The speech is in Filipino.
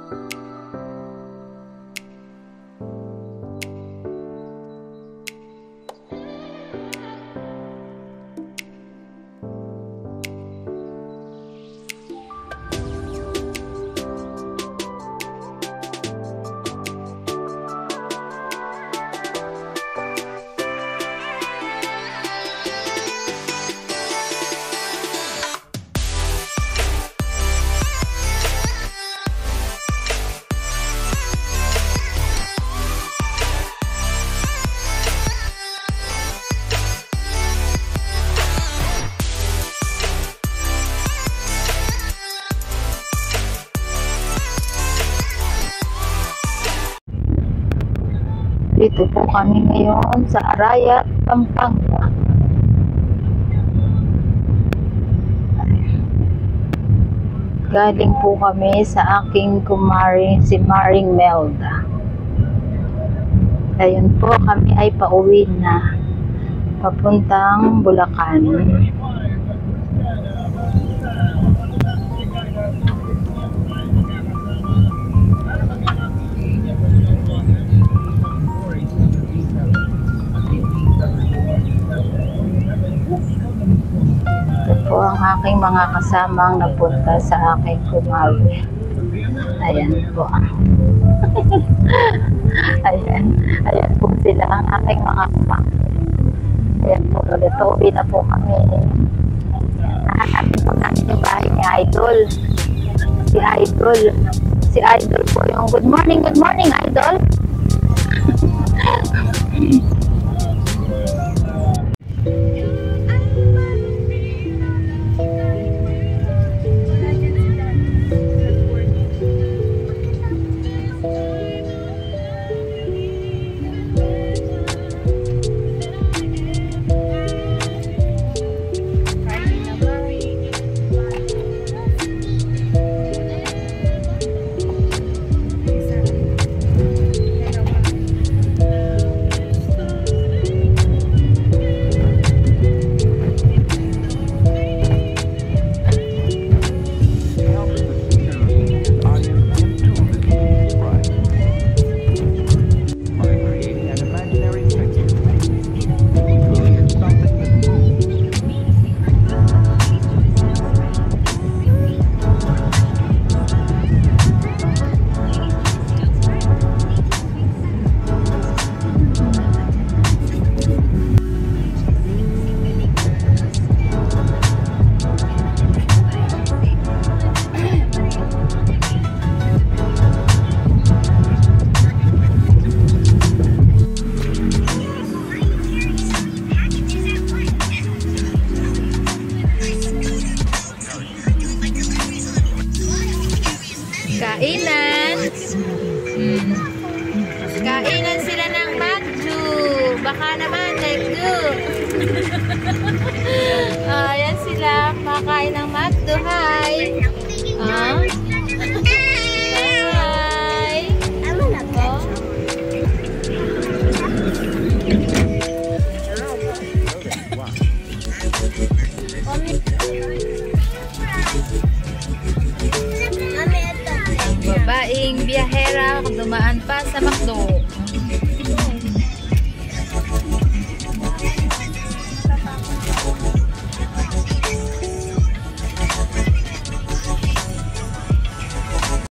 Dito po kami ngayon sa Arayat, Pampanga. Galing po kami sa aking kumari, si Maring Melda. Ayun po, kami ay pauwi na. Papuntang Bulacan. Po ang aking mga kasamang napunta sa aking kumari. Ayan po. ayan po sila ang aking mga kumari. Ayan po, ulit uwi na po kami. Nahanapin po natin yung bahay ni Idol. Si Idol po yung good morning, Idol. Kainan sila ng magdu. Baka naman magdu. Ayan sila, makain ng magdu. Hi. Hi. Babaeng biyahera dumaan pa sa McDo.